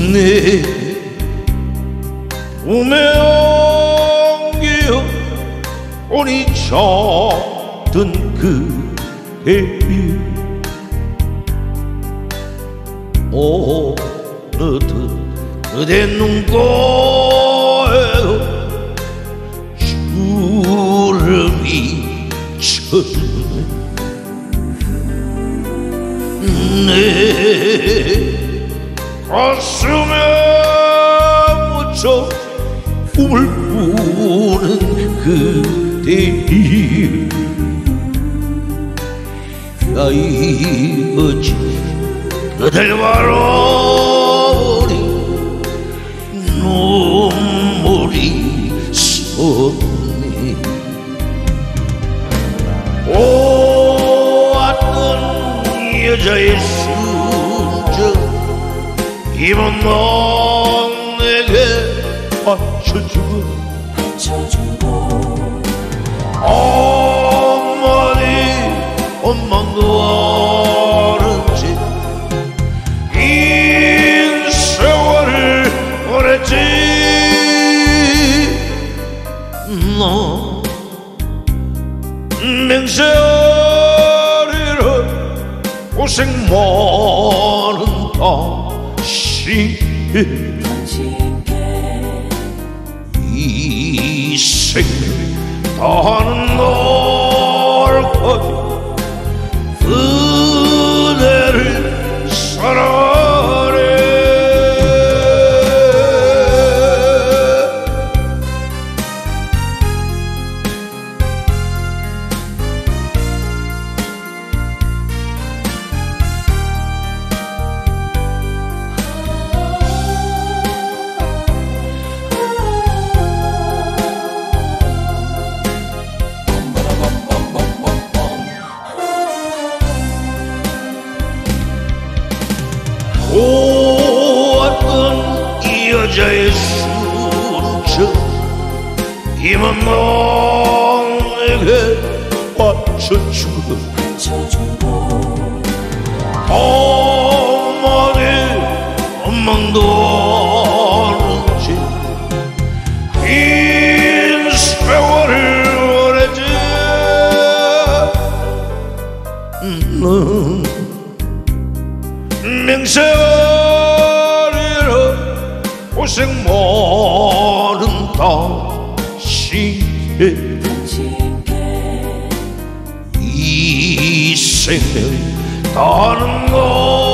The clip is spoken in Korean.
내 꿈에 옮겨 오니 젖은 그대를 어느덧 그대 눈꼬에도 주름이 쳤네. 내 가슴에 묻혀 꿈을 꾸는 그대를 나이 어찌 그댈 바라보니 눈물이 솟네. 보았던 여자의 순정 이번 넌 내게 맞춰주고 엄마니 엄마도 알았지. 긴 세월을 보냈지. 너 맹세하리라 고생 많은 당신께 이 생명을 다하는 날까지 그대를 사랑하네. 보았던 이 여자의 순정 이만 넌 내게 맞춰주고 엄마니 엄마도 아는지 긴 세월을 보내지. 넌 맹세하리라 고생 많은 당신께 이 생명을 다하는 것